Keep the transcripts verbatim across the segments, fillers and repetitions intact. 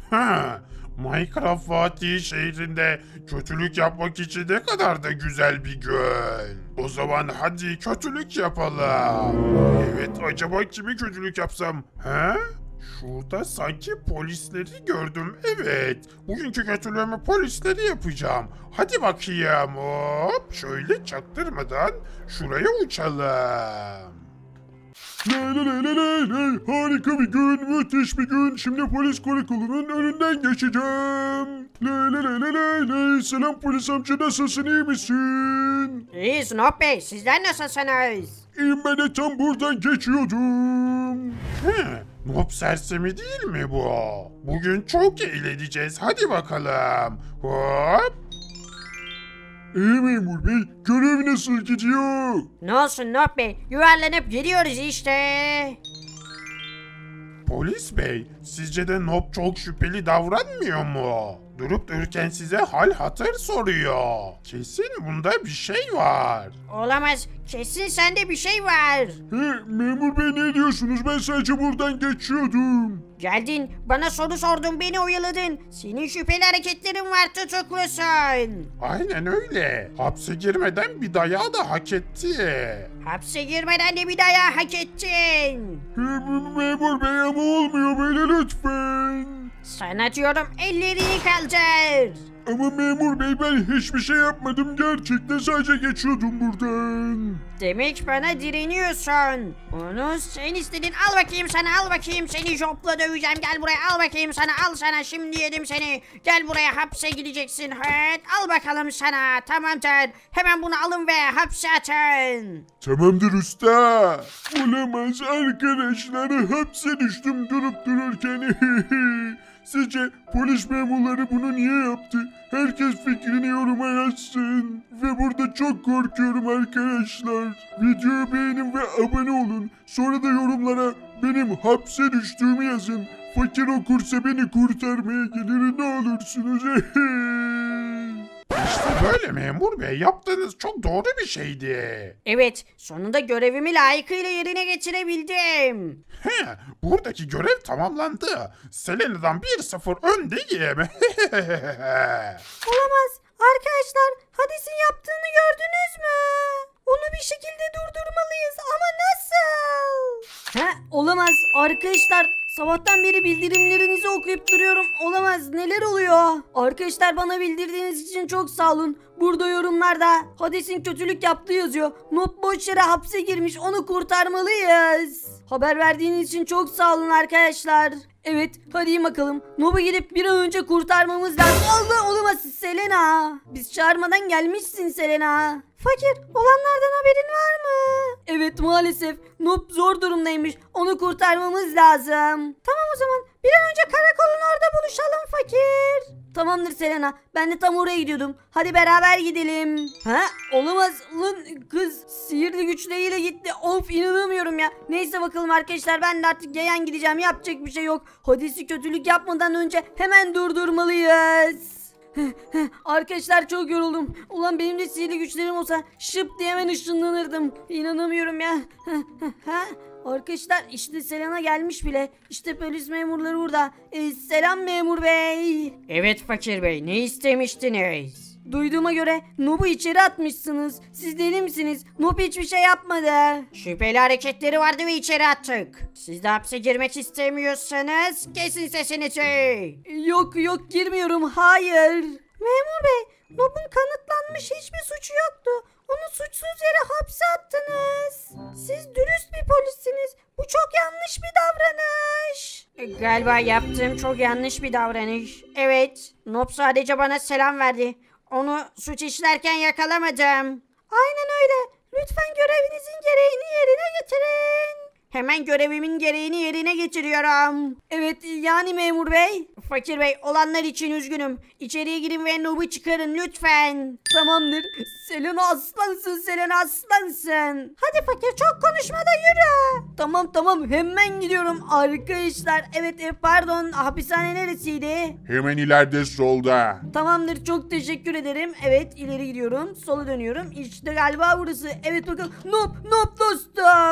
Ha, Minecraft Fatih şehrinde kötülük yapmak için ne kadar da güzel bir göl. O zaman hadi kötülük yapalım. Evet, acaba kimi kötülük yapsam? He? Şurada sanki polisleri gördüm. Evet. Bugünkü kötülüğümü polisleri yapacağım. Hadi bakayım. Hop. Şöyle çaktırmadan şuraya uçalım. Lay lay lay lay lay. Harika bir gün, müthiş bir gün. Şimdi polis karakolunun önünden geçeceğim. Lay lay lay lay lay lay. Selam polis amca, nasılsın, iyi misin? İyiyiz Nuh Bey, sizler nasılsınız? İyiyim, ben de tam buradan geçiyordum. He, Nob sersemi değil mi bu? Bugün çok eğleneceğiz, hadi bakalım. Hop. İyi memur bey, görev nasıl gidiyor? Ne olsun Nuh Bey, yuvarlanıp gidiyoruz işte. Polis bey, sizce de Nob çok şüpheli davranmıyor mu? Durup dururken size hal hatır soruyor. Kesin bunda bir şey var. Olamaz, kesin sende bir şey var. He, memur bey ne diyorsunuz? Ben sadece buradan geçiyordum. Geldin, bana soru sordun, beni oyaladın. Senin şüpheli hareketlerin var, tutuklusun. Aynen öyle. Hapse girmeden bir dayağı da hak etti. Hapse girmeden de bir dayağı hak ettin. He, memur bey ama olmuyor böyle lütfen. Sana diyorum, ellerini kaldır. Ama memur bey ben hiçbir şey yapmadım, gerçekten sadece geçiyordum buradan. Demek bana direniyorsun. Onu sen istedin, al bakayım sana, al bakayım seni jopla döveceğim, gel buraya, al bakayım sana, al sana, şimdi yedim seni. Gel buraya, hapse gideceksin, evet, al bakalım sana, tamamdır. Hemen bunu alın ve hapse atın. Tamamdır usta. Olamaz arkadaşlar, hapse düştüm durup dururken. Sizce polis memurları bunu niye yaptı? Herkes fikrini yoruma yazsın. Ve burada çok korkuyorum arkadaşlar. Videoyu beğenin ve abone olun. Sonra da yorumlara benim hapse düştüğümü yazın. Fakir okursa beni kurtarmaya gelir, ne olursunuz. İşte böyle memur bey, yaptığınız çok doğru bir şeydi. Evet, sonunda görevimi layıkıyla yerine getirebildim. He, buradaki görev tamamlandı. Selena'dan bir sıfır öndeyim. Olamaz. Arkadaşlar, Hades'in yaptığını gördünüz mü? Onu bir şekilde durdurmalıyız ama nasıl? He, olamaz. Arkadaşlar, sabahtan beri bildirimlerinizi okuyup duruyorum. Olamaz. Neler oluyor? Arkadaşlar, bana bildirdiğiniz için çok sağ olun. Burada yorumlarda Hades'in kötülük yaptığı yazıyor. Noob boş yere hapse girmiş, onu kurtarmalıyız. Haber verdiğiniz için çok sağ olun arkadaşlar. Evet, hadi bakalım. Noob'u gidip bir an önce kurtarmamız lazım. Allah, olamaz Selena. Biz çağırmadan gelmişsin Selena. Fakir, olanlardan haberin var mı? Evet, maalesef. Noob zor durumdaymış. Onu kurtarmamız lazım. Tamam o zaman. Bir an önce karakolun orada buluşalım fakir. Tamamdır Selena. Ben de tam oraya gidiyordum. Hadi beraber gidelim. Ha? Olamaz. Lan kız sihirli güçleriyle gitti. Of, inanamıyorum ya. Neyse bakalım arkadaşlar, ben de artık yayan gideceğim. Yapacak bir şey yok. Hades'i kötülük yapmadan önce hemen durdurmalıyız. Arkadaşlar çok yoruldum. Ulan benim de sihirli güçlerim olsa şıp diye hemen ışınlanırdım. İnanamıyorum ya. Arkadaşlar işte Selena gelmiş bile. İşte polis memurları burada. Ee, selam memur bey. Evet fakir bey, ne istemiştiniz? Duyduğuma göre Noob'u içeri atmışsınız. Siz deli misiniz? Noob hiçbir şey yapmadı. Şüpheli hareketleri vardı ve içeri attık. Siz de hapse girmek istemiyorsanız kesin sesinizi. Yok yok, girmiyorum, hayır. Memur bey, Noob'un kanıtlanmış hiçbir suçu yoktu. Onu suçsuz yere hapse attınız. Siz dürüst bir polissiniz. Bu çok yanlış bir davranış. Galiba yaptığım çok yanlış bir davranış. Evet, Noob sadece bana selam verdi. Onu suç işlerken yakalamadım. Aynen öyle. Lütfen görevinizin gereğini yerine getirin. Hemen görevimin gereğini yerine getiriyorum. Evet, yani memur bey. Fakir bey, olanlar için üzgünüm. İçeriye girin ve Noob'u çıkarın lütfen. Tamamdır. Selena aslansın, Selena aslansın. Hadi fakir, çok konuşma da yürü. Tamam tamam, hemen gidiyorum arkadaşlar. Evet e, pardon, hapishane neresiydi? Hemen ileride solda. Tamamdır, çok teşekkür ederim. Evet, ileri gidiyorum, sola dönüyorum. İşte galiba burası. Evet bakalım. Noob, Noob dostum.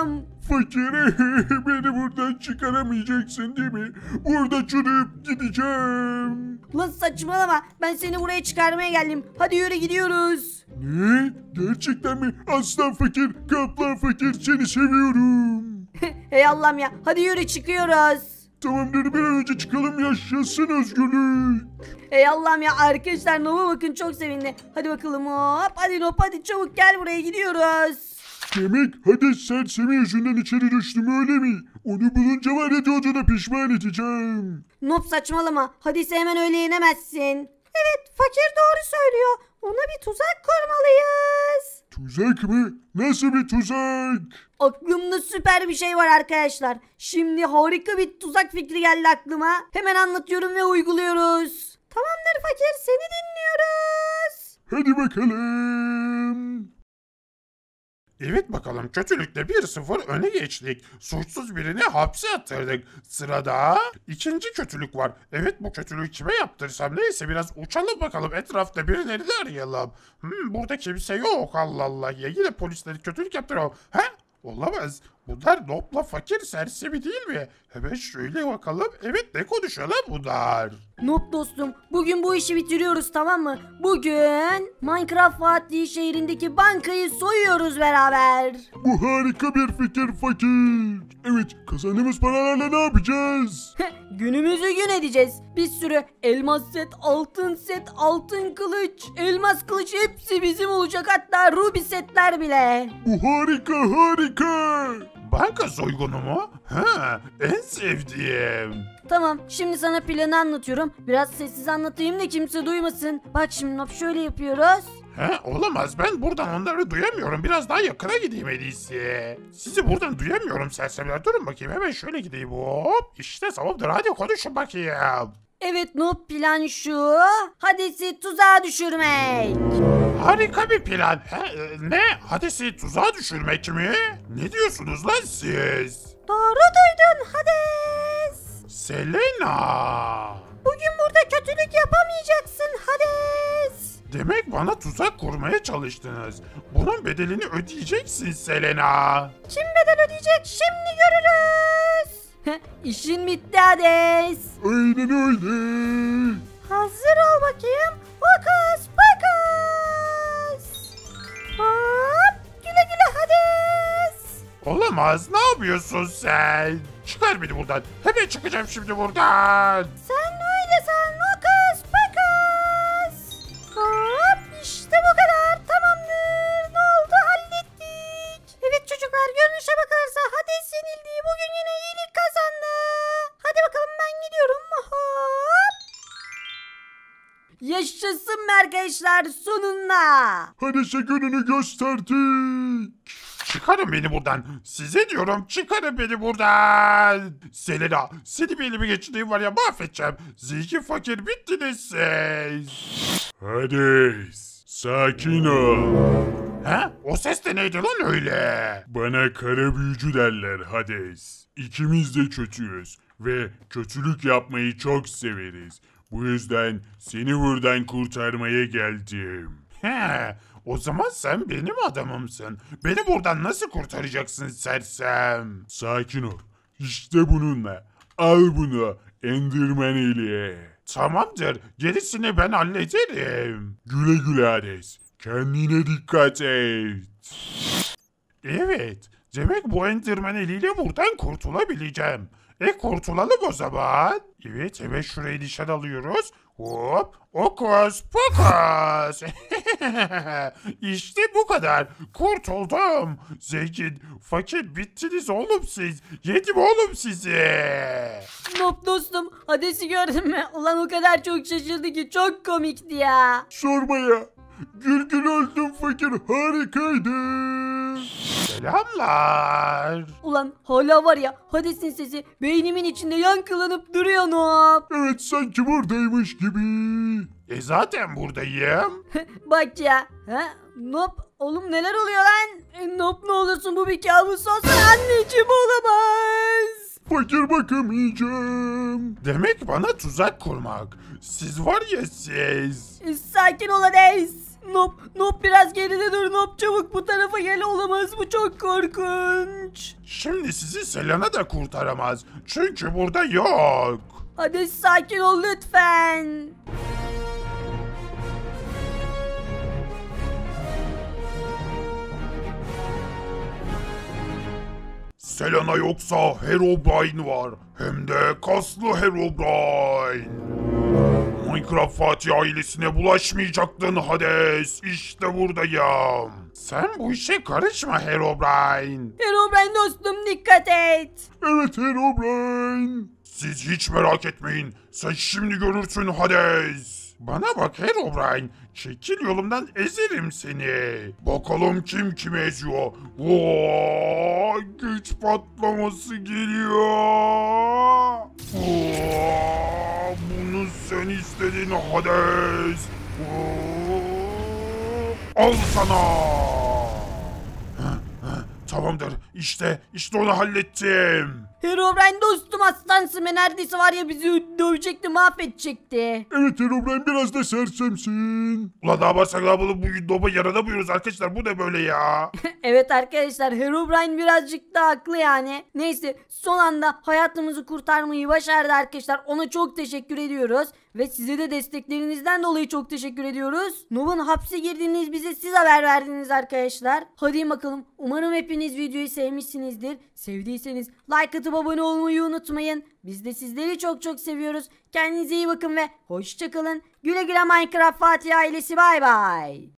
Fakir beni buradan çıkaramayacaksın değil mi? Burada çürüyüp gideceğim. Lan saçmalama, ben seni buraya çıkarmaya geldim. Hadi yürü gidiyoruz. Ne? Gerçekten mi? Aslan fakir, kaplan fakir seni seviyorum. Hey Allah'ım ya, hadi yürü çıkıyoruz. Tamamdır bir an önce çıkalım yaşasın özgürlük. Ey Allah'ım ya, arkadaşlar Nob'a bakın çok sevindi. Hadi bakalım hop, hadi Nob hadi çabuk gel buraya gidiyoruz. Demek Hades sersemi yüzünden içeri düştüm öyle mi? Onu bulunca var ya doğduğuna pişman edeceğim. Nob saçmalama, Hades'i hemen öyle yenemezsin. Evet, fakir doğru söylüyor. Ona bir tuzak kurmalıyız. Tuzak mı? Nasıl bir tuzak? Aklımda süper bir şey var arkadaşlar. Şimdi harika bir tuzak fikri geldi aklıma. Hemen anlatıyorum ve uyguluyoruz. Tamamdır fakir, seni dinliyoruz. Hadi bakalım. Evet bakalım kötülükle bir sıfır öne geçtik. Suçsuz birini hapse attırdık. Sırada ikinci kötülük var. Evet bu kötülüğü kime yaptırsam neyse biraz uçalım bakalım etrafta birilerini arayalım. Hmm, burada kimse yok Allah Allah ya yine polisleri kötülük yaptırıyor. Ha? Olamaz. Bunlar Nob'la fakir sersemi değil mi? Hemen şöyle bakalım. Evet ne konuşuyorlar bunlar? Nob dostum, bugün bu işi bitiriyoruz tamam mı? Bugün Minecraft Fatih şehrindeki bankayı soyuyoruz beraber. Bu harika bir fikir fakir. Evet kazandığımız paralarla ne yapacağız? Günümüzü gün edeceğiz. Bir sürü elmas set, altın set, altın kılıç, elmas kılıç hepsi bizim olacak, hatta ruby setler bile. Bu harika harika. Banka soygunu mu? Ha, en sevdiğim. Tamam, şimdi sana planı anlatıyorum. Biraz sessiz anlatayım da kimse duymasın. Bak şimdi Nob şöyle yapıyoruz. He olamaz ben buradan onları duyamıyorum. Biraz daha yakına gideyim en iyisi. Sizi buradan duyamıyorum sersemiler. Durun bakayım hemen şöyle gideyim. Hop işte tamamdır hadi konuşun bakayım. Evet Nob, plan şu. Hades'i tuzağa düşürmek. Harika bir plan. He, e, ne? Hades'i tuzağa düşürmek mi? Ne diyorsunuz lan siz? Doğru duydun Hades. Selena. Bugün burada kötülük yapamayacaksın Hades. Demek bana tuzak kurmaya çalıştınız. Bunun bedelini ödeyeceksin Selena. Kim bedel ödeyecek şimdi görürüz. İşin bitti Hades. Aynen öyle. Hazır ol bakayım. Fokus fokus. Hop, güle güle Hades. Olamaz. Ne yapıyorsun sen? Çıkar beni buradan. Hemen çıkacağım şimdi buradan. Sen öyle sen fokus fokus. Hop, işte bu kadar. Tamamdır. Ne oldu, hallettik. Evet çocuklar, görünüşe bakılırsa Hades yenildi. Bugün yine iyilik kazandı. Hadi bakalım ben gidiyorum. Hop. Yaşasın be arkadaşlar sonunda. Hades'e gününü gösterdik. Çıkarın beni buradan. Size diyorum çıkarın beni buradan. Selena seni bir elime geçirdiğim var ya mahvedeceğim. Zeki fakir bittiniz siz. Hades sakin ol. He? O ses de neydi lan öyle? Bana kara büyücü derler Hades. İkimiz de kötüyüz ve kötülük yapmayı çok severiz. Bu yüzden seni buradan kurtarmaya geldim. He, o zaman sen benim adamımsın. Beni buradan nasıl kurtaracaksın sersem? Sakin ol. İşte bununla. Al bunu Enderman eli. Tamamdır. Gerisini ben hallederim. Güle güle Hades. Kendine dikkat et. Evet. Demek bu Enderman eliyle buradan kurtulabileceğim. E kurtulalım o zaman. Evet hemen şurayı nişan alıyoruz. Hop okus pokus. İşte bu kadar. Kurtuldum. Zengin, fakir bittiniz oğlum siz. Yedim oğlum sizi. Nob dostum, Hades'i gördün mü? Ulan o kadar çok şaşırdı ki, çok komikti ya. Sorma ya. Gül gül öldüm fakir harikaydı. Selamlar. Ulan hala var ya, Hades'in sesi beynimin içinde yankılanıp duruyor Nob. Evet sanki buradaymış gibi. E zaten buradayım. Bak ya. Ha? Nob, oğlum neler oluyor lan? E, Nob ne olursun bu bir kabus olsa anneciğim olamaz. Fakir bakamayacağım. Demek bana tuzak kurmak. Siz var ya siz. E, sakin ol Hades. Nop, Nop biraz geride dur Nop, çabuk bu tarafa gel, olamaz bu çok korkunç. Şimdi sizi Selena da kurtaramaz. Çünkü burada yok. Hadi sakin ol lütfen. Selena yoksa Herobrine var. Hem de kaslı Herobrine. Minecraft Fatih ailesine bulaşmayacaktın Hades. İşte buradayım. Sen bu işe karışma Herobrine. Herobrine dostum dikkat et. Evet Herobrine. Siz hiç merak etmeyin. Sen şimdi görürsün Hades. Bana bak Herobrine. Çekil yolumdan, ezerim seni. Bakalım kim kimi eziyor. Vaa, güç patlaması geliyor. Vaa, bunu sen istedin Hades. Vaa, al sana. Tamamdır. İşte, işte onu hallettim. Herobrine dostum aslansın be, neredeyse var ya bizi dövecekti, mahvedecekti. Evet Herobrine biraz da sersemsin. Ulan daha varsak daha bunu bugün doba yaralamıyoruz arkadaşlar. Bu ne böyle ya? Evet arkadaşlar, Herobrine birazcık da haklı yani. Neyse, son anda hayatımızı kurtarmayı başardı arkadaşlar. Ona çok teşekkür ediyoruz. Ve size de desteklerinizden dolayı çok teşekkür ediyoruz. Nob'un hapse girdiğiniz bize siz haber verdiniz arkadaşlar. Hadi bakalım. Umarım hepiniz videoyu sevmişsinizdir. Sevdiyseniz like atıp abone olmayı unutmayın. Biz de sizleri çok çok seviyoruz. Kendinize iyi bakın ve hoşça kalın. Güle güle Minecraft Fatih ailesi, bay bay.